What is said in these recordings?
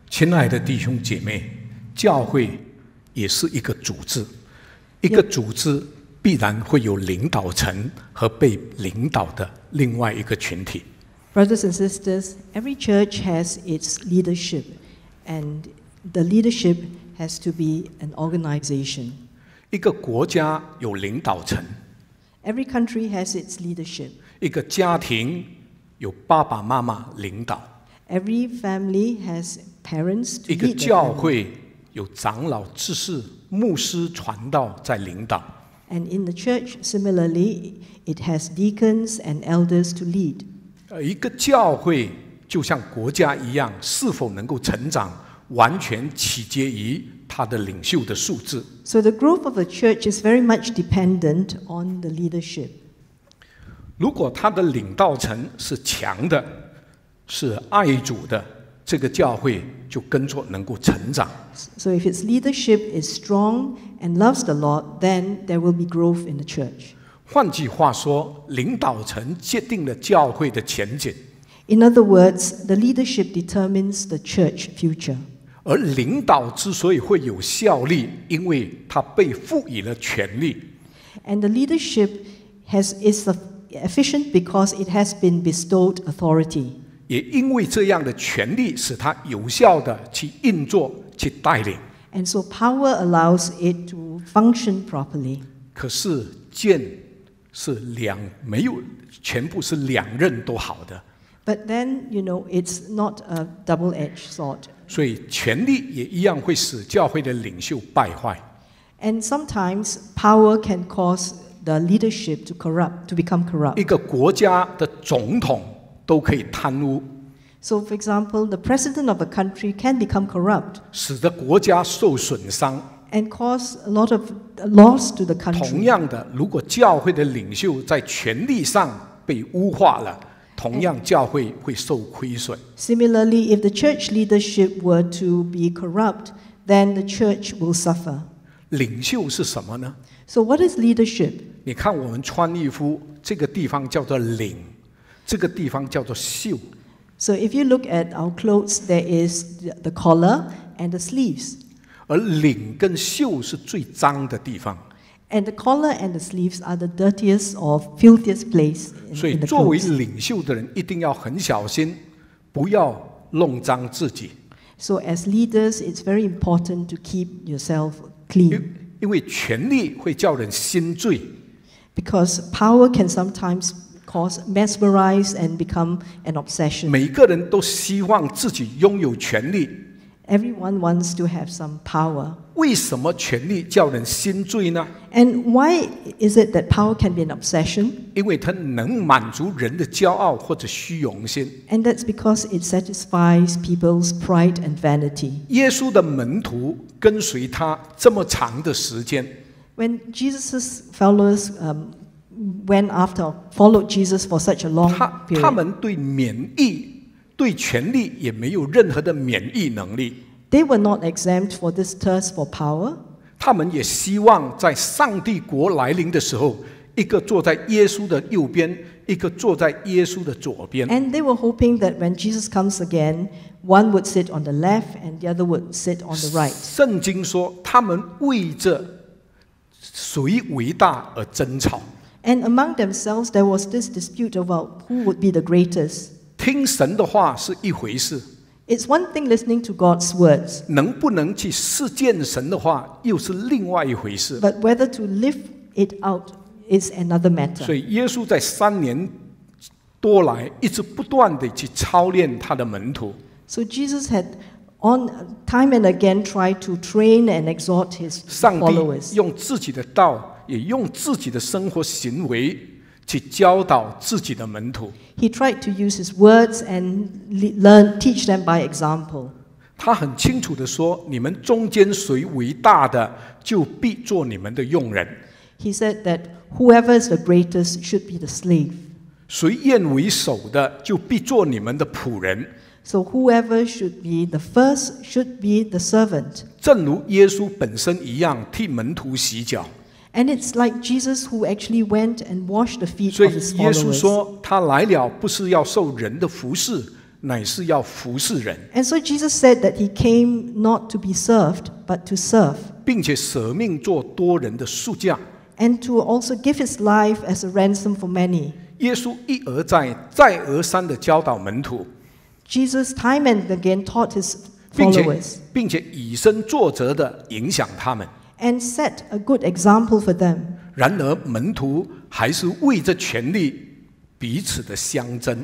亲爱的弟兄姐妹，教会也是一个组织，一个组织必然会有领导层和被领导的另外一个群体。 Brothers and sisters, every church has its leadership, and the leadership has to be an organization. 一个国家有领导层， Every country has its leadership. 一个家庭有爸爸妈妈领导， Every family has parents to 一个 lead the 教 family. 会有长老、执事、牧师、传道在领导。 And in the church, similarly, it has deacons and elders to lead. 一个教会就像国家一样，是否能够成长，完全取决于它的领袖的素质。 So the growth of a church is very much dependent on the leadership. 如果它的领导层是强的，是爱主的，这个教会就跟着能够成长。 So if its leadership is strong and loves the Lord, then there will be growth in the church. 换句话说，领导层决定了教会的前景， In other words, the leadership determines the church future. 而领导之所以会有效力，因为他被赋予了权力。 And the leadership is efficient because it has been bestowed authority. 也因为这样的权力，使他有效的去运作、去带领。 And so power allows it to function properly. 可是剑是没有全部是两刃都好的， But then, it's not a double-edged sword. 所以权力也一样会使教会的领袖败坏。 And sometimes power can cause the leadership to become 一 corrupt. 个国家的总统都可以贪污， So, for example, the president of a country can become corrupt 使得国家受损伤。 and cause a lot of loss to the 同 country. 样的，如果教会的领袖在权力上被污化了，同样教会会受亏损。 Similarly, if the church leadership were to be corrupt, then the church will suffer. 领袖是什么呢？ So, what is leadership? 你看我们穿衣服，这个地方叫做领，这个地方叫做袖。 So, if you look at our clothes, there is the collar and the sleeves. 而领跟袖是最脏的地方， And the collar and the sleeves are the dirtiest or filthiest place 所以 in the 作为 clothes. 领袖的人一定要很小心，不要弄脏自己， So, as leaders, it's very important to keep yourself clean 因为权力会叫人心醉， because power can sometimes cause mesmerize and become an obsession. 每个人都希望自己拥有权力。 Everyone wants to have some power. 为什么权力叫人心醉呢？ And why is it that power can be an obsession? 因为它能满足人的骄傲或者虚荣心。 And that's because it satisfies people's pride and vanity. 耶稣的门徒跟随他这么长的时间， When Jesus' followers followed Jesus for such a long 他 period, 们对免疫、对权力也没有任何的免疫能力。 they were not exempt for this thirst for power. 他们也希望在上帝国来临的时候，一个坐在耶稣的右边，一个坐在耶稣的左边。 And they were hoping that when Jesus comes again, one would sit on the left and the other would sit on the right. 圣经说，他们为着谁为大而争吵。 And among themselves, there was this dispute about who would be the greatest. 听神的话是一回事， It's one thing listening to God's words, 能不能去实践神的话，又是另外一回事。 but whether to live it out is another 所 matter. 以耶稣在3年多来，一直不断的去操练他的门徒。 So Jesus had on time and again tried to train and exhort his 上帝 followers. 用自己的道，也用自己的生活行为去教导自己的门徒。 He tried to use his words and teach them by example. 他很清楚的说：“你们中间谁为大的，就必做你们的用人； He said that whoever is the greatest should be the slave. 谁愿为首的，就必做你们的仆人。” So whoever should be the first should be the servant. 正如耶稣本身一样，替门徒洗脚。 And it's like Jesus who actually went and washed the feet 所以 of his 耶稣 followers. 说：“他来了，不是要受人的服侍， 乃是要服侍人， And so Jesus said that he came not to be served, but to serve, 并且舍命做多人的赎价。 and to also give his life as a ransom for many. 耶稣一而再、再而三地教导门徒， Jesus time and again taught his 并且 followers 并且以身作则地影响他们。 and set a good example for them. 然而门徒还是为着权力彼此的相争。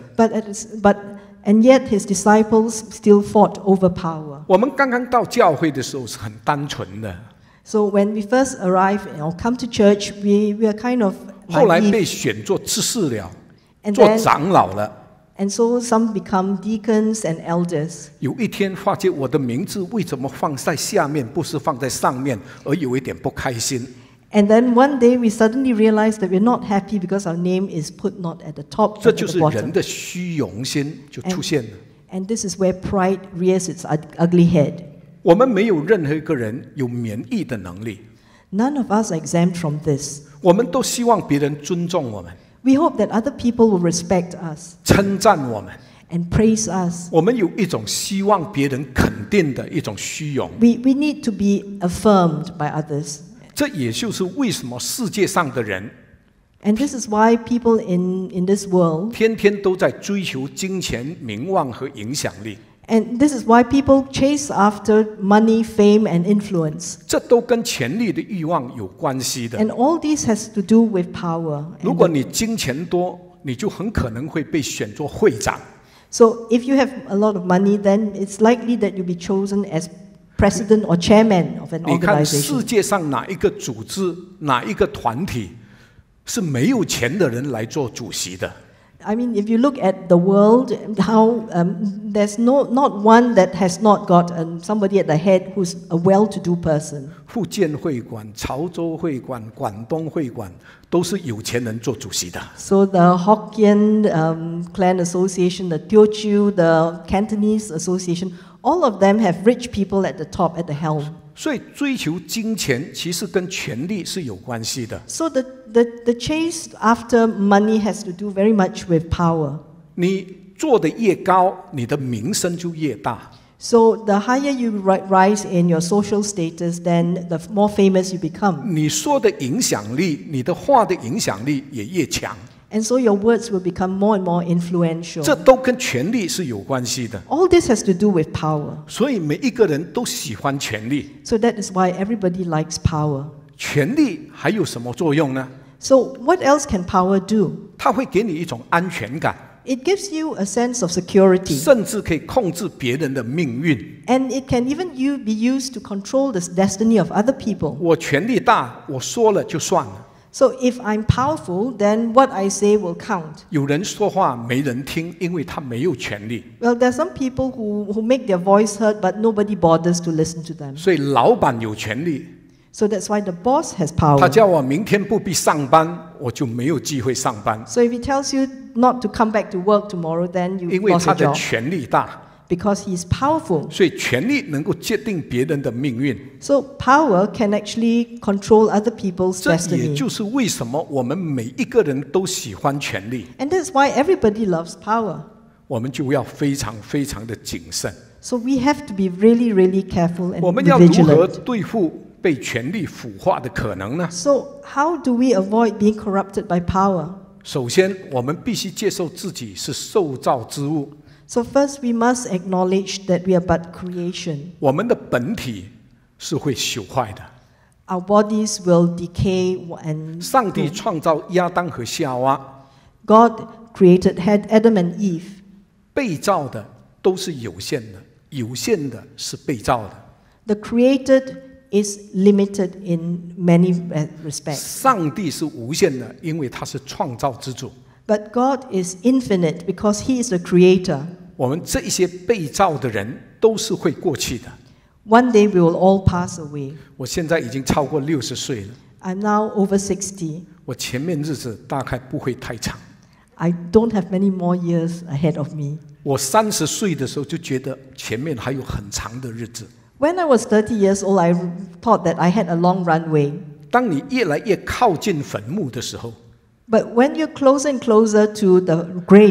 And yet his disciples still fought over power. 我们刚刚到教会的时候是很单纯的， So when we first arrive or come to church, we are kind of 后来 naive. 被选做执事了， And 做 then- 长老了。 And so some become deacons and elders. 有一天发觉我的名字为什么放在下面，不是放在上面，而有一点不开心。 And then one day we suddenly realize that we're not happy because our name is put not at the top 这 but 就 at 是 the 人 bottom. 的虚荣心就出现了。 And this is where pride rears its ugly head. 我们没有任何一个人有免疫的能力， None of us are exempt from this. 我们都希望别人尊重我们， We hope that other people will respect us 称赞我们。 and praise us. 我们有一种希望别人肯定的一种虚荣。 We need to be affirmed by others. 这也就是为什么世界上的人 And this is why people in this world, 天天都在追求金钱、名望和影响力， and this is why people chase after money, fame, and influence. 这都跟权力的欲望有关系的。 And all this has to do with power. 如 And 果你金钱多，你就很可能会被选做会长。 so if you have a lot of money, then it's likely that you'll be chosen as president or chairman of an 你看世 organization. 界上哪一个组织、哪一个团体是没有钱的人来做主席的？ I mean, if you look at the world, how there's not one that has not got somebody at the head who's a well-to-do person. 福建会馆、潮州会馆、广东会馆都是有钱人做主席的。 So the Hokkien Clan Association, the Teochew, the Cantonese Association, all of them have rich people at the top, at the helm. 所以追求金钱其实跟权力是有关系的。 So the chase after money has to do very much with power. 你做的越高，你的名声就越大。 So the higher you rise in your social status, then the more famous you become. 你说的影响力，你的话的影响力也越强。 And so your words will become more and more 这 influential. 都跟权力是有关系的。 All this has to do with power. 所以每一个人都喜欢权力。 So that is why everybody likes power. 权力还有什么作用呢？ So what else can power do? 它会给你一种安全感， It gives you a sense of security. 甚至可以控制别人的命运。 And it can even be used to control the destiny of other people. 我权力大，我说了就算了。 So if I'm powerful, then what I say will count. 有人说话没人听，因为他没有权力。 Well, there are some people who make their voice heard, but nobody bothers to listen to them. 所以老板有权力， So that's why the boss has 他 power. 叫我明天不必上班，我就没有机会上班， So if he tells you not to come back to work tomorrow, then 因 you 为 lost 他 a 的 job 权力大。 because he is powerful. 所以权力能够决定别人的命运。 So power can actually control other people's 这也 destiny. 就是为什么我们每一个人都喜欢权力， And that's why everybody loves power. 我们就要非常非常的谨慎。 So we have to be really, really careful 我 and 们要如何 vigilant. 对付被权力腐化的可能呢？ So how do we avoid being corrupted by power? 首先，我们必须接受自己是受造之物， So first we must acknowledge that we are but creation. 我们的本体是会朽坏的。 Our bodies will decay and 上帝创造亚当和夏娃， God created Adam and Eve. 被造的都是有限的，有限的是被造的。 The created is limited in many respects. 上帝是无限的，因为他是创造之主。 But God is infinite because He is the creator. 我们这一些被造的人都是会过去的。 One day we will all pass away. 我现在已经超过60岁了， I'm now over 60. 我前面日子大概不会太长。 I don't have many more years ahead of me. 我30岁的时候就觉得前面还有很长的日子。 When I was 30 years old, I thought that I had a long runway. 当你越来越靠近坟墓的时候， But when you're closer and closer to the grave,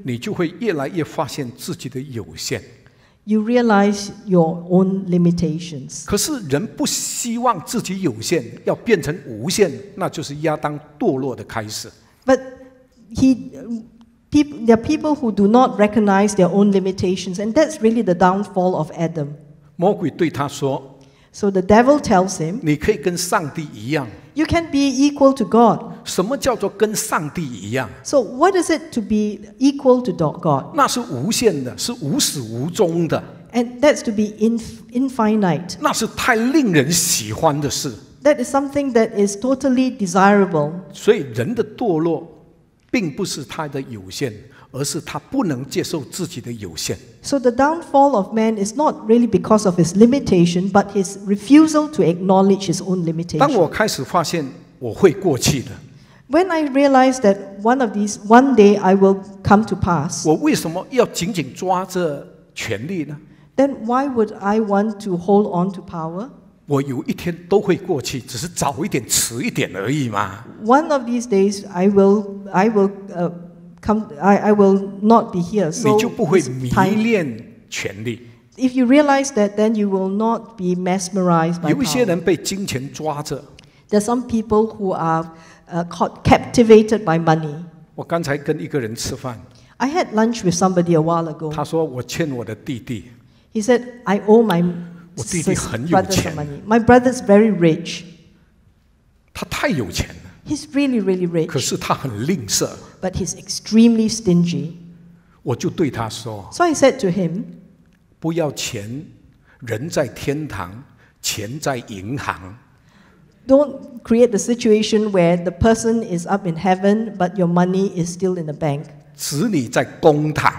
你就会越来越发现自己的有限。 you realize your own limitations. 可是人不希望自己有限，要变成无限，那就是亚当堕落的开始。 But there are people who do not recognize their own limitations, and that's really the downfall of Adam. 魔鬼对他说 So the devil tells him,：“ 你可以跟上帝一样。” you can be equal to God. 什么叫做跟上帝一样？ So what is it to be equal to God? 那是无限的，是无始无终的， And that's to be infinite. 那是太令人喜欢的事。 That is something that is totally desirable. 所以人的堕落，并不是他的有限，而是他不能接受自己的有限。 So the downfall of man is not really because of his limitation, but his refusal to acknowledge his own 当 limitation. 我开始发现我会过气的， When I realized that one day I will come to pass, 我为什么要紧紧抓着权力呢？ then why would I want to hold on to power? 我有一天都会过气，只是早一点、迟一点而已嘛。 One of these days I will not be here. 你 So 就不会 it's 迷 time. 恋权力。 If you realize that, then you will not be mesmerized by 有一些 power. 人被金钱抓着。 There are some people who are captivated by money. 我刚才跟一个人吃饭， I had lunch with somebody a while ago. 他说我欠我的弟弟， He said, I owe my 我弟弟很有 brothers 钱。 some money. My brother's very rich. 他太有钱了， He's really, really 可 rich, 是他很吝啬。 but he's extremely stingy. 我就对他说： So I said to him, 不要钱，人在天堂，钱在银行。 don't create the situation where the person is up in heaven, but your money is still in the bank. 子女在公堂，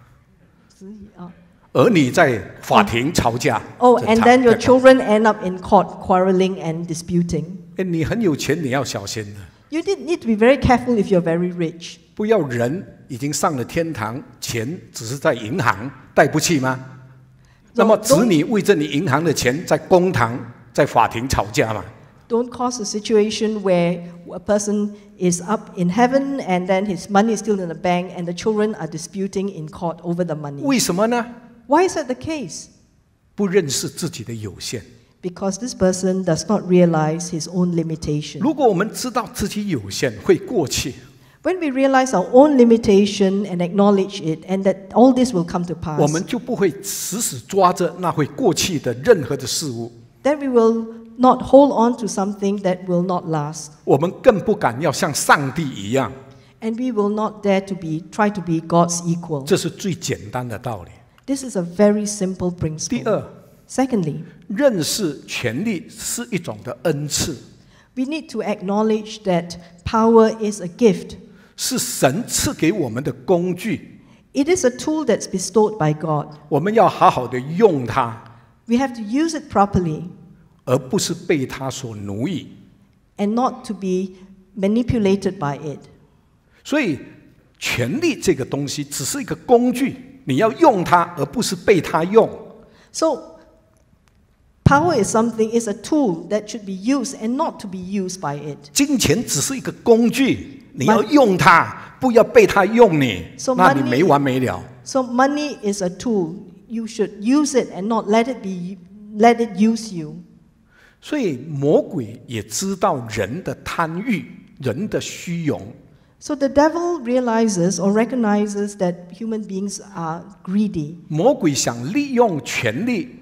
儿女在法庭吵架。 Oh, 这 and 吵 then your 这个 children end up in court quarreling and disputing. 哎，你很有钱，你要小心的， You need to be very careful if you're very rich. 不要人已经上了天堂，钱只是在银行，带不去吗？那么子女为着你银行的钱，在公堂、在法庭吵架嘛？ Don't cause a situation where a person is up in heaven and then his money is still in the bank and the children are disputing in court over the money. 为什么呢？ Why is that the case? 不认识自己的有限。 Because this person does not realize his own limitation. 如果我们知道自己有限，会过去， When we realize our own limitation and acknowledge it, and that all this will come to 我 pass, 们就不会死死抓着那会过去的任何的事物， then we will not hold on to something that will not last. 我们更不敢要像上帝一样。 And we will not dare to try to be God's equal. 这是最简单的道理。 This is a very simple 第 principle. 二， Secondly, 认识权力是一种的恩赐， we need to acknowledge that power is a gift. 是神赐给我们的工具， It is a tool that's bestowed by God. 我们要好好的用它， We have to use it properly 而不是被它所奴役。 and not to be manipulated by it. 所以，权力这个东西只是一个工具，你要用它，而不是被它用。 So, power is a tool that should be used and not to be used by it. 金钱只是一个工具，你要用它，不要被它用你， So 那你 money- 没完没了。 So, money is a tool. You should use it and not let it use you. 所以魔鬼也知道人的贪欲、人的虚荣， So the devil realizes or recognizes that human beings are greedy. 魔鬼想利用权力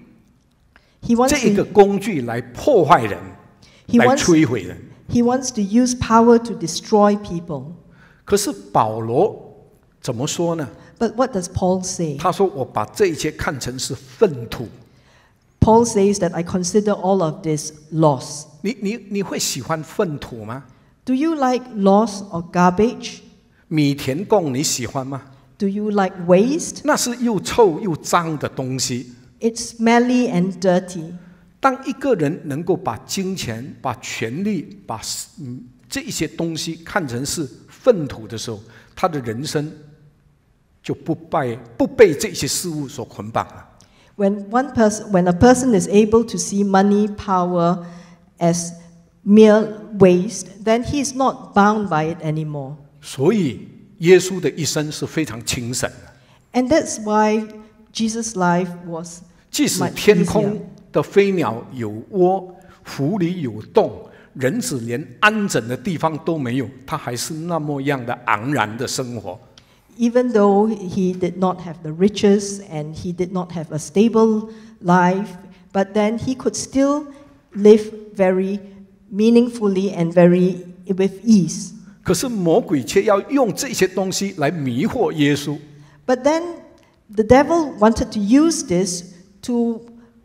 He wants 这一个 to, 工具来破坏人， he 来 wants, 摧毁人。 he wants to use power to destroy people. 可是保罗怎么说呢？ But what does Paul say? 他说：“我把这一切看成是粪土。 Paul says that I consider all of this loss. 你会喜欢粪土吗？ Do you like loss or garbage? 米田共你喜欢吗？ Do you like waste? 那是又臭又脏的东西。 It's smelly and dirty. 当一个人能够把金钱、把权力、把这一些东西看成是粪土的时候，他的人生就不被这些事物所捆绑了。 When a person is able to see money, power as mere waste, then he is not bound by it anymore. 所以耶稣的一生是非常轻省的。 And that's why Jesus' life was 即使 much 天 easier. 空的飞鸟有窝，湖里有洞，人子连安枕的地方都没有，他还是那么样的昂然的生活。 Even though he did not have the riches and he did not have a stable life, but then he could still live very meaningfully and very with ease. 可是魔鬼却要用这些东西来迷惑耶稣。 But then the devil wanted to use this to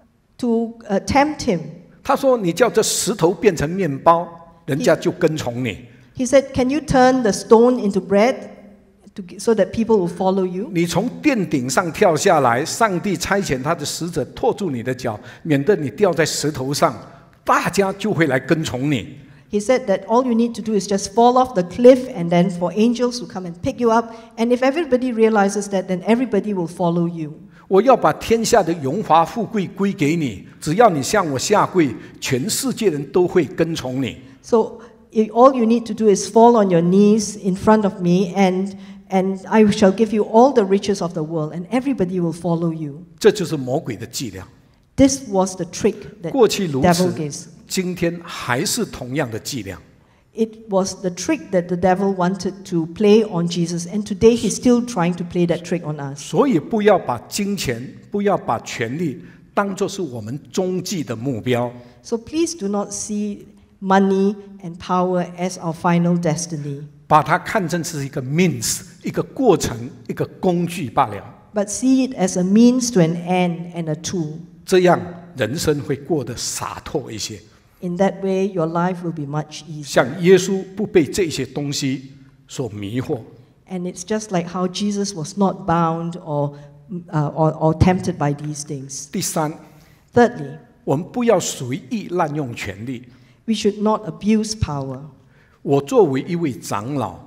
tempt him. 他说：“你叫这石头变成面包，人家就跟从你。 He said, "Can you turn the stone into bread so that people will follow you?" 你从殿顶上跳下来，上帝差遣他的使者托住你的脚，免得你掉在石头上，大家就会来跟从你。” He said that all you need to do is just fall off the cliff and then for angels to come and pick you up. And if everybody realizes that, then everybody will follow you. 我要把天下的荣华富贵归给你，只要你向我下跪，全世界人都会跟从你。 So all you need to do is fall on your knees in front of me and I shall give you all the riches of the world and everybody will follow you. 这就是魔鬼的伎俩。 This was the trick that 过去如 devil 此 gives. 今天还是同样的伎俩。 It was the trick that the devil wanted to play on Jesus, and today he's still trying to play that trick on us. 所以不要把金钱，不要把权力当作是我们终极的目标。 So please do not see money and power as our final destiny, 把它看成是一个 means， 一个过程，一个工具罢了。 but see it as a means to an end and a tool. 这样人生会过得洒脱一些。 In that way, your life will be much easier. 像耶稣不被这些东西所迷惑。 And it's just like how Jesus was not bound or tempted by these things. 第三， Thirdly, 我们不要随意滥用权力。 we should not abuse power. 我作为一位长老、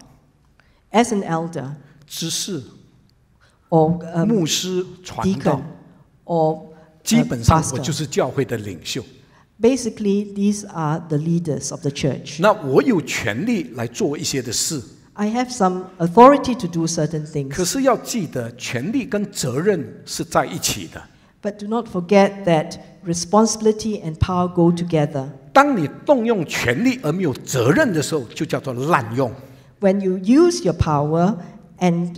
As an elder 执事、 or 牧师、传 deacon 道， or 基本上我 pastor. 就是教会的领袖。 Basically, these are the leaders of the church. 那我有权利来做一些的事， I have some authority to do certain 可 things, 是要记得，权利跟责任是在一起的。 but do not forget that responsibility and power go together. 当你动用权力而没有责任的时候，就叫做滥用。 When you use your power and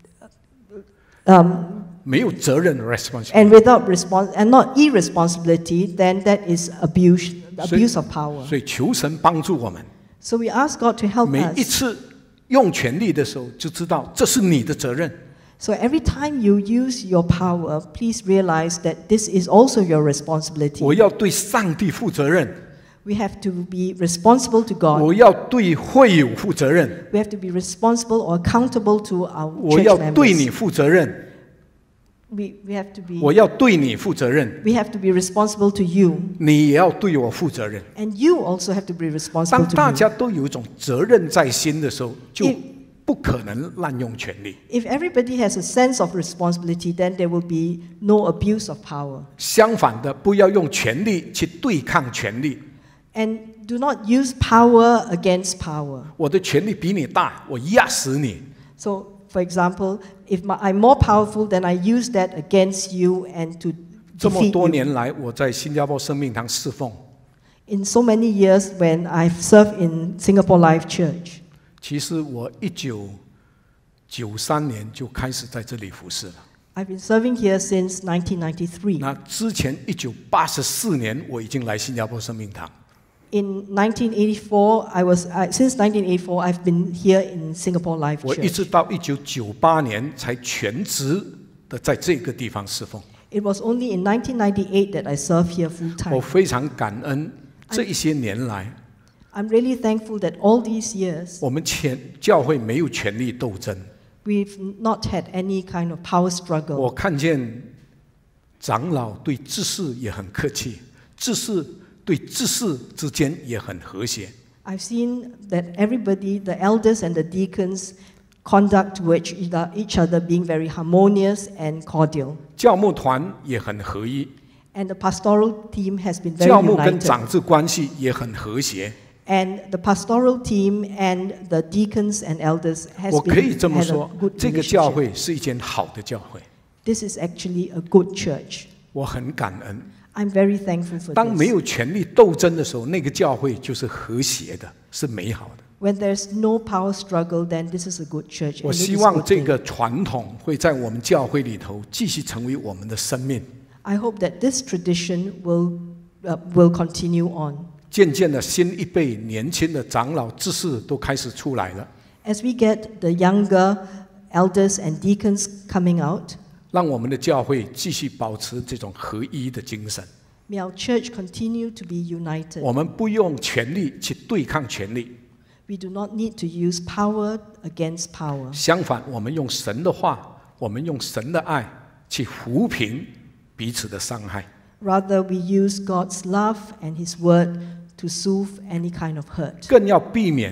没有责任 responsibility， and without and not irresponsibility, then that is abuse of power. 所以求神帮助我们。 So we ask God to help 每一 us. 次用权力的时候，就知道这是你的责任。 So every time you use your power, please realize that this is also your 我 responsibility. 要对上帝负责任， We have to be responsible to God. 我要对会友负责任， We have to be responsible or accountable to our 我 church 要对 members. 你负责任， We have to be 我要对你负责任， we have to be responsible to you, 你也要对我负责任。 and you also have to be responsible 当 to 大 me. 家都有一种责任在心的时候，就 If- 不可能滥用权力。 If everybody has a sense of responsibility, then there will be no abuse of power. 相反的，不要用权力去对抗权力。 And do not use power against power. 我的权力比你大，我压死你。 So, for example, if I'm more powerful, then I use that against you and to 这么 defeat 多 you. 年来，我在新加坡生命堂侍奉， In so many years when I've served in Singapore Life Church, 其实我1993年就开始在这里服侍了。 I've been serving here since 1993. 那之前1984年我已经来新加坡生命堂， In 1984, since 1984, I've been here in Singapore Life 我一直 Church. 到1998年才全职的在这个地方侍奉。 It was only in 1998 that I served here full 我 time. 非常感恩这一些年来， I'm really thankful that all these years 我们教会没有权力斗争。 we've not had any kind of power 我 struggle. 看见长老对执事也很客气，执事对执事之间也很和谐。 I've seen that everybody, the elders and the deacons, conduct towards each other being very harmonious and cordial. 教牧团也很合一， And the pastoral team has been 教 very 牧跟 united. 长子关系也很和谐。 And the pastoral team and the deacons and elders has 我可以 been 这么 had a 说， good 这个教 relationship. 会是一间好的教会， This is actually a good church. 我很感恩。 I'm very thankful for 当没 this. 有权力斗争的时候，那个教会就是和谐的，是美好的。 When there's no power struggle, then this is a good church. 我 And it 希 is 望 good 这 thing. 个传统会在我们教会里头继续成为我们的生命。 I hope that this tradition will continue on. 渐渐的，新一辈年轻的长老、执事都开始出来了， As we get the younger elders and deacons coming out, 让我们的教会继续保持这种合一的精神。 may our church continue to be united. 我们不用权力去对抗权力， We do not need to use power against power. 相反，我们用神的话，我们用神的爱去抚平彼此的伤害。 Rather, we use God's love and His word to soothe any kind of hurt. 更要避免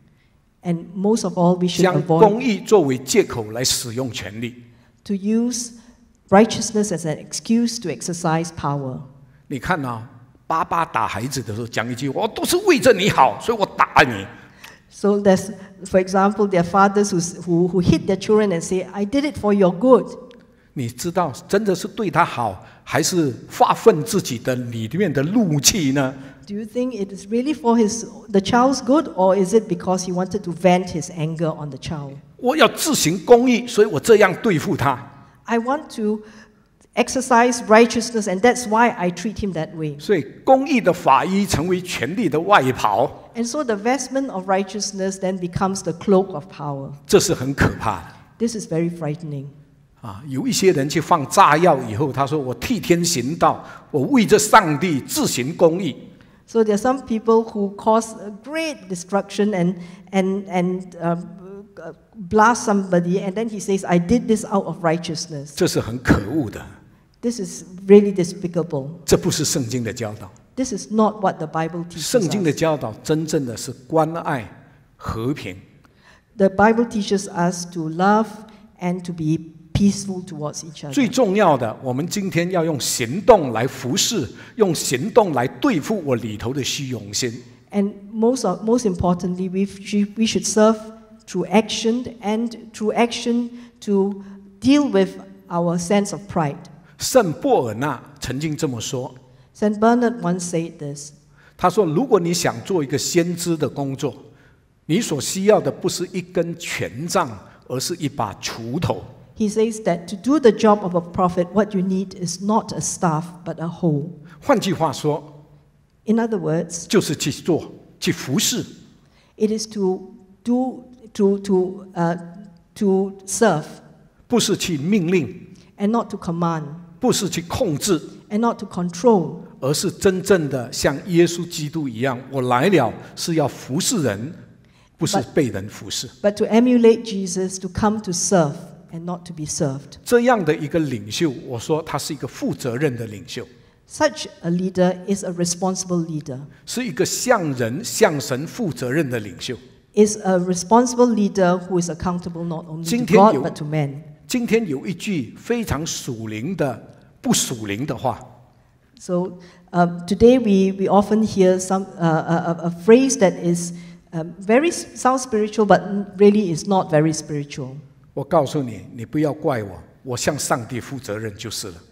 And most of all, we should 将 avoid 公义作为借口来使用权力。 to use righteousness as an excuse to exercise power. 你看啊，爸爸打孩子的时候讲一句：“我都是为着你好，所以我打你。” So there's, for example, there are fathers who hit their children and say, I did it for your good. 你知道真的是对他好，还是发愤自己的里面的怒气呢？ Do you think it is really for the child's good, or is it because he wanted to vent his anger on the child? 我要自行公义，所以我这样对付他。 I want to exercise righteousness, and that's why I treat him that way. 所以公义的法衣成为权力的外袍， And so the vestment of righteousness then becomes the cloak of power. 这是很可怕的 This is very frightening. 啊！有一些人去放炸药以后，他说：“我替天行道，我为着上帝自行公义。” So there are some people who cause a great destruction and blast somebody, and then he says, I did this out of righteousness. 这是很可恶的， This is really despicable. 这不是圣经的教导。 This is not what the Bible teaches 圣经的 us. 教导真正的是关爱、和平。 The Bible teaches us to love and to be peaceful towards each 最 other. 重要的，我们今天要用行动来服侍，用行动来对付我里头的虚荣心。 And most importantly, we should serve through action and through action to deal with our sense of pride. 圣波尔纳曾经这么说， St. Bernard once said this. 他说：“如果你想做一个先知的工作，你所需要的不是一根权杖，而是一把锄头。” He says that to do the job of a prophet, what you need is not a staff but a hoe. 换句话说， In other words, 就是去做、去服侍， it is to serve 不是去命令， and not to command 不是去控制， and not to control, 而是真正的像耶稣基督一样，我来了是要服侍人，不是被人服侍。 but to emulate Jesus, to come to serve and not to be served. 这样的一个领袖，我说他是一个负责任的领袖， Such a leader is a responsible leader, 是一个向人、向神负责任的领袖。 is a responsible leader who is accountable not only to 今天 God 有- but to men. 今天有一句非常属灵的、不属灵的话， So today we often hear a phrase that is sounds spiritual but really is not very spiritual. 我告诉你，你不要怪我，我向上帝负责任就是了。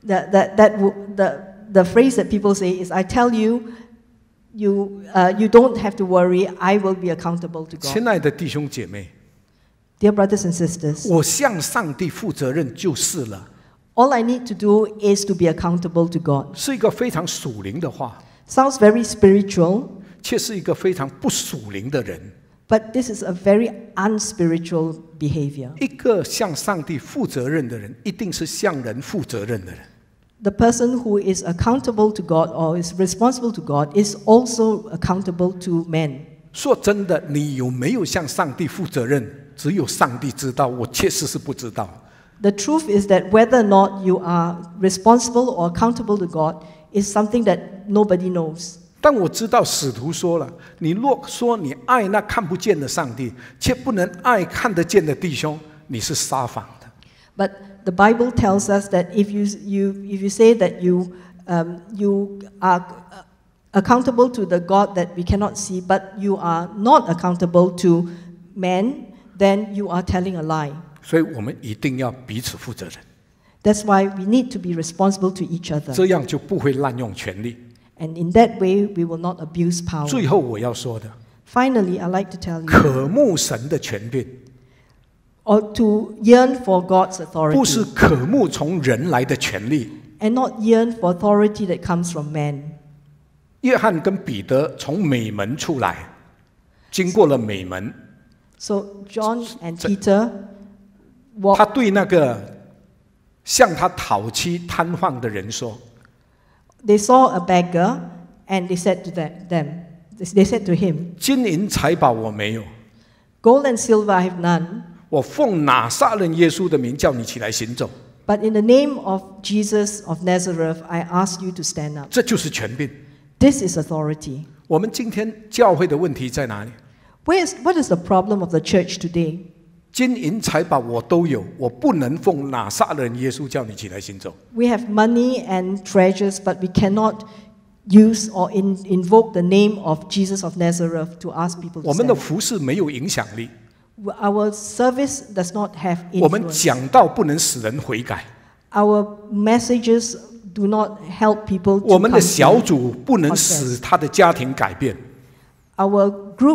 The phrase that people say is, I tell you, you don't have to worry, I will be accountable to God. 亲爱的弟兄姐妹， Dear brothers and sisters, 我向上帝负责任就是了， all I need to do is to be accountable to God. 是一个非常属灵的话， Sounds very spiritual, 却是一个非常不属灵的人。 but this is a very unspiritual behavior. 一个向上帝负责任的人，一定是向人负责任的人。 The person who is accountable to God or is responsible to God is also accountable to men. 说真的，你有没有向上帝负责任，只有上帝知道，我确实是不知道。 The truth is that whether or not you are responsible or accountable to God is something that nobody knows. 但我知道使徒说了，你若说你爱那看不见的上帝，却不能爱看得见的弟兄，你是撒谎的。 But the Bible tells us that if you say that you are accountable to the God that we cannot see, but you are not accountable to man, then you are telling a lie. 所以我们一定要彼此负责任， That's why we need to be responsible to each other. 这样就不会滥用权力。 And in that way, we will not abuse power. 最后我要说的， Finally, I'd like to tell you, 渴慕神的权柄， or to yearn for God's 不是 authority, 渴慕从人来的权利。 and not yearn for authority that comes from man. 约翰跟彼得从美门出来，经过了美门， So John and Peter 他 walked. 对那个向他讨妻瘫痪的人说 They saw a beggar, and they said to they said to him, 金银财宝我没有， "Gold and silver I have none, 我奉拿撒勒耶稣的名叫你起来行走。 but in the name of Jesus of Nazareth, I ask you to stand up." 这就是权柄。 This is authority. 我们今天教会的问题在哪里？ What is the problem of the church today? 金银财宝我都有，我不能奉拿撒勒耶稣叫你起来行走。 We have money and treasures, but we cannot use or invoke the name of Jesus of Nazareth to ask people 我 to 们的 stand. 服事没有影响力， Our service does not have 我们 influence. 讲道不能使人悔改， Our messages do not help people 我 to 们 come 的小 to. 组不能使他的家庭改变。 Our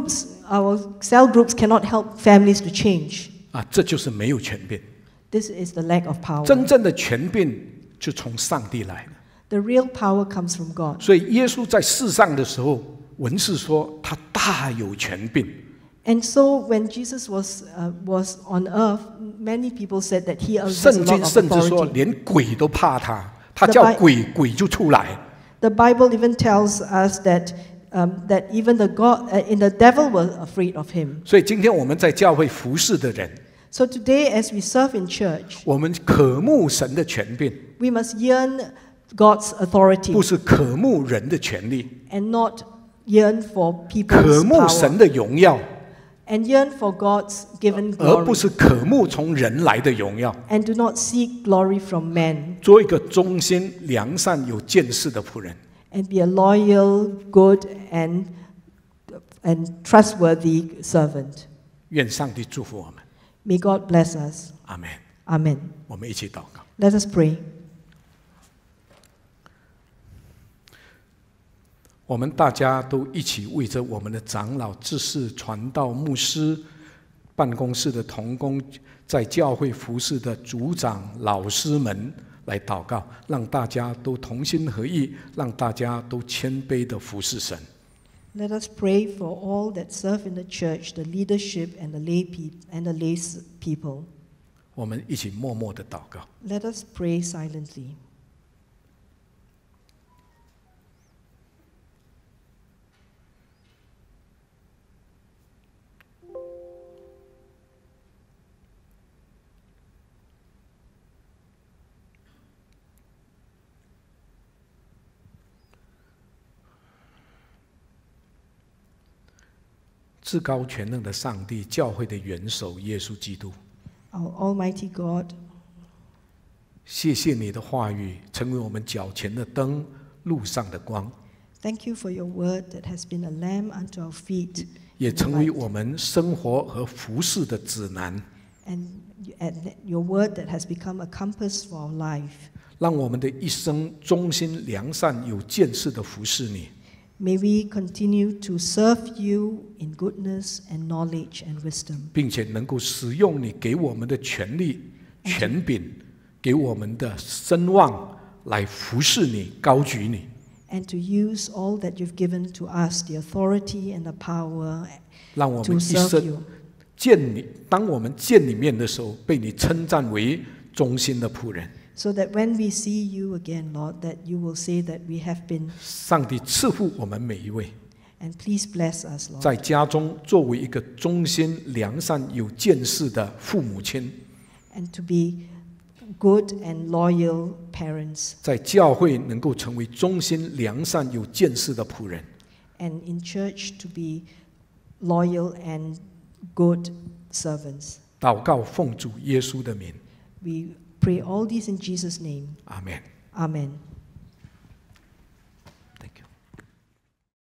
cell groups cannot help families to change. 这就是没有权柄。 This is the lack of power. 真正的权柄就从上帝来的。 The real power comes from God. 所以耶稣在世上的时候，文士说他大有权柄。 And so when Jesus was on earth, many people said that he has a 圣 lot 经 of 甚至说， authority. 连鬼都怕他，他叫鬼，鬼就出来。 The Bible even tells us that that even the devil was afraid of him. 所以今天我们在教会服侍的人， So today, as we serve in church, 我们渴慕神的权柄， we must yearn God's authority 不是渴慕人的权利， and not yearn for 渴 people's 慕神 power, 的荣耀， and yearn for God's given 而不 glory, 是渴慕从人来的荣耀。 and do not seek glory from men, 做一个忠心、良善、有见识的仆人。 and be a loyal, good, and trustworthy servant. 愿上帝祝福我们， May God bless us. 阿门。 Amen. 我们一起祷告。 Let us pray. 我们大家都一起为着我们的长老、执事、传道、牧师、办公室的同工，在教会服侍的组长、老师们来祷告，让大家都同心合意，让大家都谦卑的服侍神。 Let us pray for all that serve in the church, the leadership and the lay people. 我们一起默默的祷告。 Let us pray silently. 至高全能的上帝，教会的元首耶稣基督， Our Almighty God, 谢谢你的话语，成为我们脚前的灯，路上的光， thank you for your word that has been a lamp unto our feet 也 and a 成为 light. 我们生活和服侍的指南， And your word that has become a compass for our life. 让我们的一生忠心良善、有见识的服侍你。 May we continue to serve you in goodness and knowledge and wisdom, 并且能够使用你给我们的权利、权柄，给我们的声望来服侍你、高举你。 and to use all that you've given to us, the authority and the power 让我们 to 一 serve 生 you. 见你，当我们见你面的时候，被你称赞为忠心的仆人。 So that when we see you again, Lord, that you will say that we have been, 上帝赐福我们每一位， and please bless us, Lord, 在家中作为一个忠心、良善、有见识的父母亲， and to be good and loyal parents, 在教会能够成为忠心、良善、有见识的仆人。 and in church to be loyal and good servants. 祷告奉主耶稣的名， We pray all this in Jesus' name. 阿门。 Amen.